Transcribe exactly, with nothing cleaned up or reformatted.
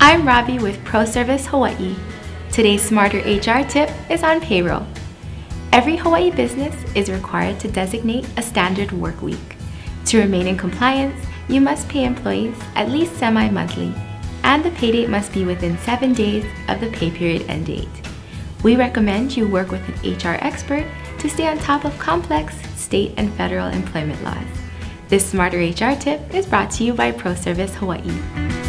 I'm Robbie with ProService Hawaii. Today's Smarter H R tip is on payroll. Every Hawaii business is required to designate a standard work week. To remain in compliance, you must pay employees at least semi-monthly, and the pay date must be within seven days of the pay period end date. We recommend you work with an H R expert to stay on top of complex state and federal employment laws. This Smarter H R tip is brought to you by ProService Hawaii.